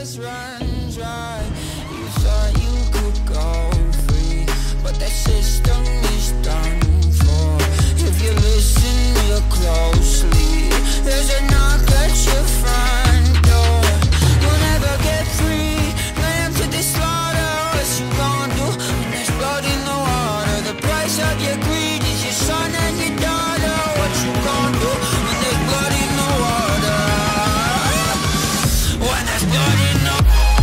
has run dry. You thought you could go free, but that system is done for. If you listen real closely, there's a knock at your front door. You'll never get free, lamb to the slaughter. What you gonna do when there's blood in the water? The price of your greed is your son and your daughter. What you gonna do when there's blood in the water? When there's blood in the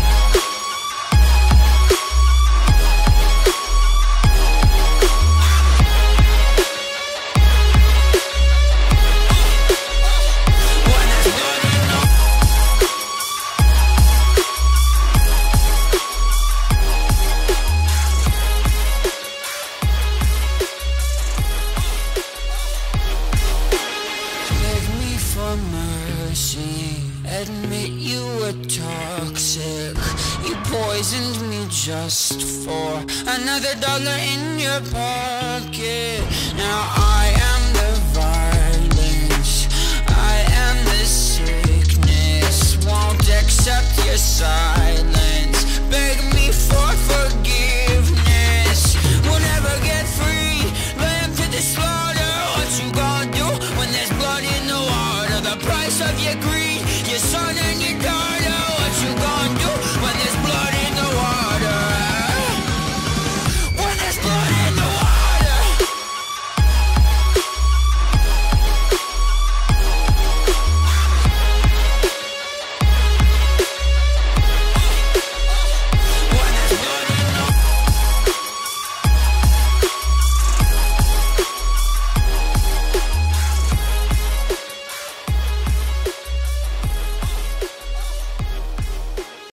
admit you were toxic. You poisoned me just for another dollar in your pocket. Now I am